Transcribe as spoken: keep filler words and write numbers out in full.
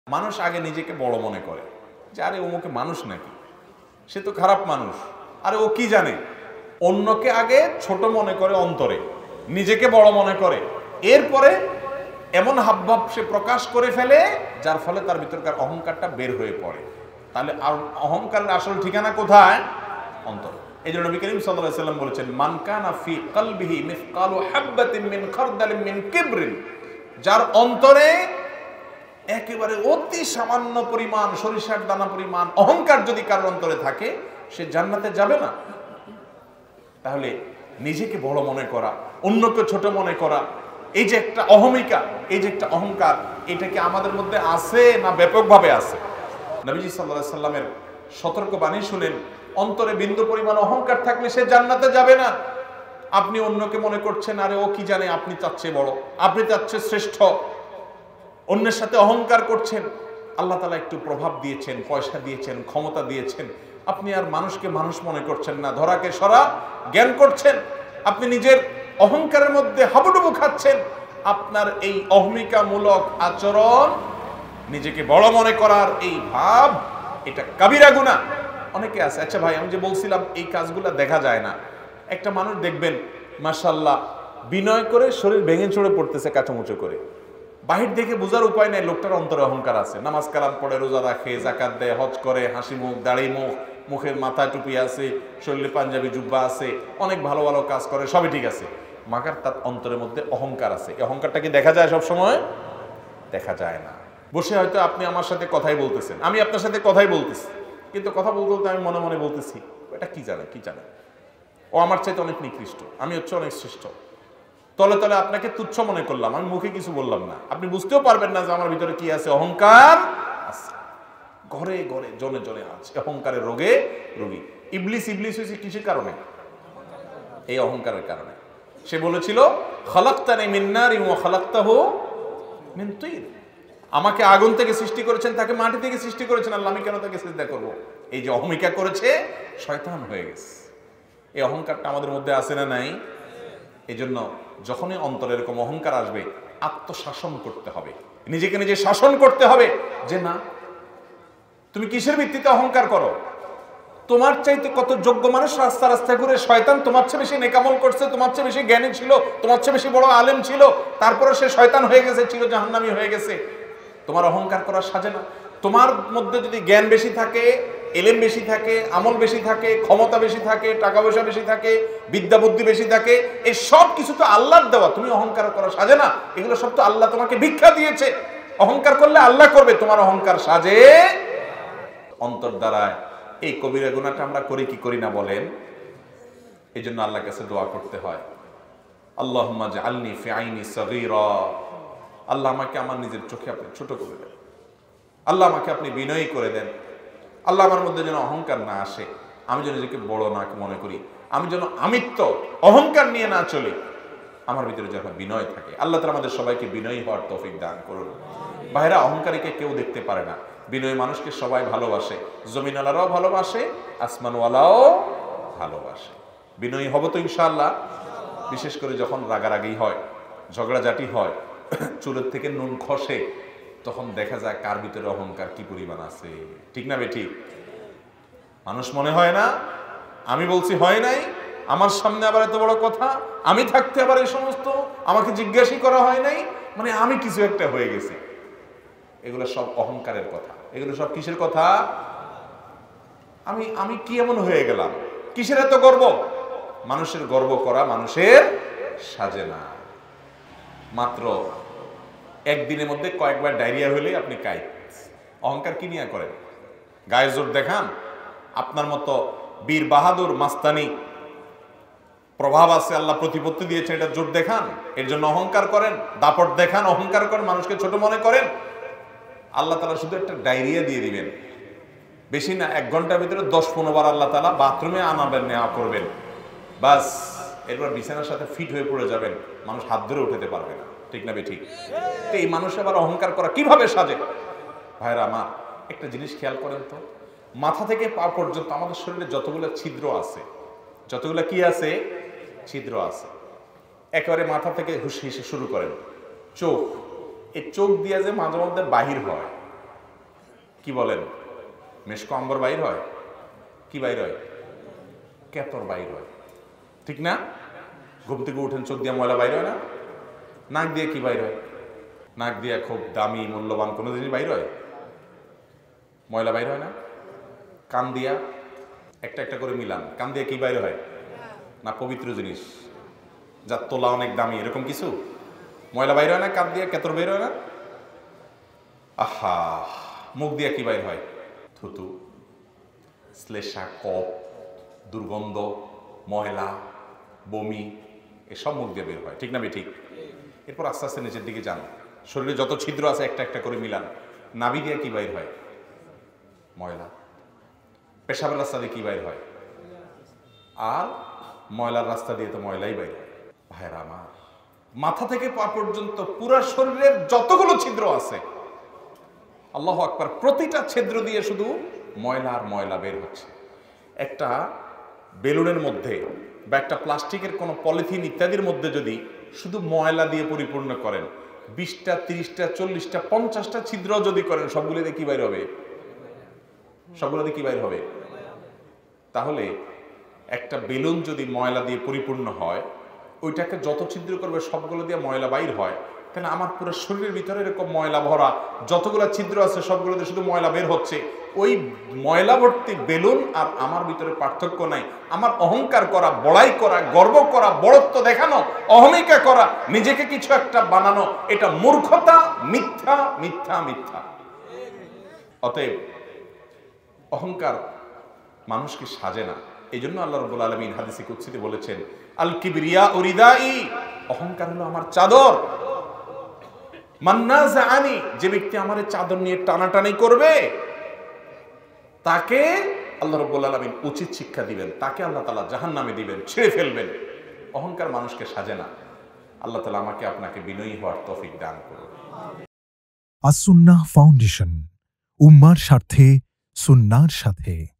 মানুষ আগে নিজেকে বড় মনে করে যে আরে অমুকে মানুষ নাকি, সে তো খারাপ মানুষ, আরে ও কি জানে। অন্যকে আগে ছোট মনে করে অন্তরে, নিজেকে বড় মনে করে, এরপরে এমন হাবভাব সে প্রকাশ করে ফেলে যার ফলে তার ভিতরকার অহংকারটা বের হয়ে পড়ে। তাহলে অহংকারের আসল ঠিকানা কোথায়? অন্তর। এই জন্য নবী করিম সাল্লাল্লাহু আলাইহি ওয়াসাল্লাম বলেছেন, মান কানা ফি কলবিহি মিসকালু হাববাতিন মিন খারদালিন মিন কিবরিন, যার অন্তরে একেবারে অতি সামান্য পরিমাণ, সরিষার দানা পরিমাণ অহংকার যদি কারোর অন্তরে থাকে, সে জান্নাতে যাবে না। তাহলে নিজেকে বড় মনে করা, অন্যকে ছোট মনে করা, এই যে একটা অহমিকা, এই যে একটা অহংকার, এটা কি আমাদের মধ্যে আছে না ব্যাপকভাবে আছে? নবীজি সাল্লাল্লাহু আলাইহি সাল্লামের সতর্ক বাণী শুনেন, অন্তরে বিন্দু পরিমাণ অহংকার থাকলে সে জান্নাতে যাবে না। আপনি অন্যকে মনে করছেন আরে ও কি জানে, আপনি তার চেয়ে বড়, আপনি তার চেয়ে শ্রেষ্ঠ, অন্যের সাথে অহংকার করছেন। আল্লাহ তাআলা একটু প্রভাব দিয়েছেন, পয়সা দিয়েছেন, ক্ষমতা দিয়েছেন, আপনি আর মানুষকে মানুষ মনে করছেন না, ধরাকে সরা জ্ঞান করছেন, আপনি নিজের অহংকারের মধ্যে হাবুডুবু খাচ্ছেন। আপনার এই অহমিকামূলক আচরণ, নিজেকে বড় মনে করার এই ভাব, এটা কাবিরা গুনাহ। অনেকে আছে, আচ্ছা ভাই আমি যে বলছিলাম এই কাজগুলো দেখা যায় না, একটা মানুষ দেখবেন মাশাআল্লাহ বিনয় করে শরীর ভেঙে চড়ে পড়তেছে কাঁচামুচো করে, বাহির দেখে বোঝার উপায় নাই লোকটার অন্তরে অহংকার আছে, নামাজ কালাম পড়ে, রোজা রাখে, যাকাত দেয়, হজ করে, হাসি মুখ, দাড়ি মুখ, মুখের মাথায় টুপি আছে, শরীরে পাঞ্জাবি জুব্বা আছে, অনেক ভালো ভালো কাজ করে, সবই ঠিক আছে, মাগার তার অন্তরের মধ্যে অহংকার আছে। এই অহংকারটা কি দেখা যায় সব সময়? দেখা যায় না। বসে হয়তো আপনি আমার সাথে কথাই বলতেছেন, আমি আপনার সাথে কথাই বলতেছি, কিন্তু কথা বলতে বলতে আমি মনে মনে বলতেছি এটা কি জানে, কি জানে, ও আমার চাইতে অনেক নিকৃষ্ট, আমি হচ্ছে অনেক শ্রেষ্ঠ। তলে তলে আপনাকে তুচ্ছ মনে করলাম, আমি মুখে কিছু বললাম না, আপনি বুঝতেও পারবেন না যে আমার ভিতরে কি আছে, অহংকার আছে, ঘরে ঘরে জনে জনে আছে, অহংকারের রোগে রোগী। ইবলিস ইবলিস হয়েছে কিসের কারণে? এই অহংকারের কারণে। সে বলেছিল খালাকতানি মিন নারিন ওয়া খালাকতাহু মিন তিন, আমাকে আগুন থেকে সৃষ্টি করেছেন, তাকে মাটি থেকে সৃষ্টি করেছেন, আল্লাহ আমি কেন তাকে সিজদা করব? এই যে অহমিকা করেছে, শয়তান হয়ে গেছে। এই অহংকারটা আমাদের মধ্যে আছে না নাই? এই জন্য যখনই অন্তরে এরকম অহংকার আসবে, আত্মশাসন করতে হবে, নিজেকে নিজে শাসন করতে হবে যে না, তুমি কিসের ভিত্তিতে অহংকার করো? তোমার চাইতে কত যোগ্য মানুষ রাস্তা রাস্তায় ঘুরে, শয়তান তোমার চেয়ে বেশি নেকামল করছে, তোমার চেয়ে বেশি জ্ঞানী ছিল, তোমার চেয়ে বেশি বড় আলেম ছিল, তারপরে সে শয়তান হয়ে গেছে, চির জাহান্নামী হয়ে গেছে। তোমার অহংকার করার সাজে না। তোমার মধ্যে যদি জ্ঞান বেশি থাকে, এলেম বেশি থাকে, আমল বেশি থাকে, ক্ষমতা বেশি থাকে, টাকা পয়সা বেশি থাকে, বিদ্যা বুদ্ধি বেশি থাকে, এই সব কিছু তো আল্লাহর দেওয়া, তুমি অহংকার করা সাজে না। এগুলো সব তো আল্লাহ তোমাকে ভিক্ষা দিয়েছে। অহংকার করলে আল্লাহ করবে, তোমার অহংকার সাজে অন্তর দ্বারায়। এই কবিরা গুনাহটা আমরা করি কি করি না বলেন? এই জন্য আল্লাহর কাছে দোয়া করতে হয়, আল্লাহুম্মা জাআলনি ফি আইনি সগীরা, আল্লাহ আমাকে আমার নিজের চোখে আপনি ছোট করে দেন, আল্লাহ আমাকে আপনি বিনয়ী করে দেন, আল্লাহ আমার মধ্যে যেন অহংকার না আসে, আমি যেন নিজেকে বড় না মনে করি, আমি যেন আমিত্ব অহংকার নিয়ে না চলি, আমার ভিতরে যেন বিনয় থাকে। আল্লাহ তাআলা আমাদের সবাইকে বিনয়ী হওয়ার তৌফিক দান করুন। ভাইরা, অহংকারীকে কেউ দেখতে পারে না, বিনয়ী মানুষকে সবাই ভালোবাসে, জমিনওয়ালারাও ভালোবাসে, আসমানওয়ালাও ভালোবাসে। বিনয়ী হব তো ইনশাআল্লাহ। বিশেষ করে যখন রাগারাগি হয়, ঝগড়াঝাটি হয়, চুলের থেকে নুন খসে, তখন দেখা যায় কার ভিতরে অহংকার কি পরিমাণ আছে। ঠিক না বেঠিক? মানুষ মনে হয় না, আমি বলছি হয় নাই, আমার সামনে আবার এত বড় কথা, আমি থাকতে আবার এই সমস্ত, আমাকে জিজ্ঞাসা করা হয় নাই, মানে আমি কিছু একটা হয়ে গেছি। এগুলো সব অহংকারের কথা। এগুলো সব কিসের কথা? আমি আমি কি এমন হয়ে গেলাম, কিসের এত গর্ব? মানুষের গর্ব করা মানুষের সাজে না। মাত্র একদিনের মধ্যে কয়েকবার ডায়রিয়া হলে আপনি কাইত। অহংকার কি নিয়ে করেন? গায়ে জোর দেখান, আপনার মতো বীর বাহাদুর মাস্তানি প্রভাব আছে, আল্লাহ প্রতিপত্তি দিয়েছে, এটা জোর দেখান, এর জন্য অহংকার করেন, দাপট দেখান, অহংকার করেন, মানুষকে ছোট মনে করেন। আল্লাহ তাআলা শুধু একটা ডায়রিয়া দিয়ে দিবেন, বেশি না, এক ঘন্টার ভিতরে দশ পনেরো বার আল্লাহ তাআলা বাথরুমে আনাবেন, নেওয়া করবেন, বাস এরপর বিছানার সাথে ফিট হয়ে পড়ে যাবেন, মানুষ হাত ধরে উঠাতে পারবে না। ঠিক না বেঠিক? তো এই মানুষ আবার অহংকার করা কিভাবে সাজে? ভাইরা আমার, একটা জিনিস খেয়াল করেন তো, মাথা থেকে পা পর্যন্ত আমাদের শরীরে যতগুলো ছিদ্র আছে, যতগুলো কি আছে, ছিদ্র আছে, একেবারে মাথা থেকে হুশ হিসে শুরু করেন, চোখ, এই চোখ দিয়ে যে মাঝে মধ্যে বাহির হয়, কি বলেন? মেশকো আম্বর বাইর হয়, কি বাইর হয়? কেতর বাইর হয়, ঠিক না? ঘুম থেকে উঠেন, চোখ দিয়ে ময়লা বাইর হয় না? নাক দিয়ে কি বাইর হয়? নাক দিয়ে খুব দামি মূল্যবান কোনো জিনিস বাইর হয়, ময়লা বাইর হয় না? কান দিয়া একটা একটা করে মিলান, কান দিয়ে কি বাইর হয়? না পবিত্র জিনিস যার তোলা অনেক দামি, এরকম কিছু ময়লা বাইর হয় না? কান দিয়ে কেতর বের হয় না? আহা, মুখ দিয়ে কি বাইর হয়? থুতু, শ্লেষা, কপ, দুর্গন্ধ, ময়লা, বমি, এসব মুখ দিয়ে বের হয়, ঠিক না বেঠিক? এরপর আস্তে আস্তে নিচের দিকে যান, শরীরে যত ছিদ্র আছে একটা একটা করে মিলান। নাভি দিয়ে কি বাইর হয়? ময়লা। পেশাবের রাস্তা দিয়ে কি বাইর হয়? আর ময়লার রাস্তা দিয়ে তো ময়লাই বাইর হয়। ভাইরা আমার, মাথা থেকে পা পর্যন্ত পুরো শরীরের যতগুলো ছিদ্র আছে, আল্লাহু আকবার, প্রতিটা ছিদ্র দিয়ে শুধু ময়লা আর ময়লা বের হচ্ছে। একটা বেলুনের মধ্যে বা একটা প্লাস্টিকের কোনো পলিথিন ইত্যাদির মধ্যে যদি শুধু ময়লা দিয়ে পরিপূর্ণ করেন, বিশটা, তিরিশটা, চল্লিশটা, পঞ্চাশটা ছিদ্র যদি করেন, সবগুলোতে কি বাইর হবে? সবগুলোতে কি বাইর হবে? তাহলে একটা বেলুন যদি ময়লা দিয়ে পরিপূর্ণ হয়, ওইটাকে যত ছিদ্র করবে সবগুলো দিয়ে ময়লা বাইর হয়, তাহলে আমার পুরো শরীরের ভিতরে এরকম ময়লা ভরা যতগুলো ছিদ্র আছে সবগুলোতে শুধু ময়লা বের হচ্ছে। ওই ময়লা ভর্তি বেলুন আর আমার ভিতরে পার্থক্য নাই। আমার অহংকার করা, বড়াই করা, গর্ব করা, বড়ত্ব দেখানো, অহমিকা করা, নিজেকে কিছু একটা বানানো, এটা মূর্খতা, মিথ্যা, মিথ্যা, মিথ্যা। অতএব অহংকার মানুষকে সাজে না। এই জন্য আল্লাহ রাব্বুল আলামিন হাদিসে কুদসিতে বলেছেন, আল কিবরিয়া উরিদাই, অহংকার হলো আমার চাদর। মান্নাজাআনি, যে ব্যক্তি আমার চাদর নিয়ে টানাটানি করবে তাকে আল্লাহ রাব্বুল আলামিন উচিত শিক্ষা দিবেন, তাকে আল্লাহ তাআলা জাহান্নামে দিবেন, ছেড়ে ফেলবেন। অহংকার মানুষকে সাজে না। আল্লাহ তাআলা আমাকে আপনাকে বিনয়ী হওয়ার তৌফিক দান করুন। আস-সুন্নাহ ফাউন্ডেশন, উম্মার স্বার্থে সুন্নাহর সাথে।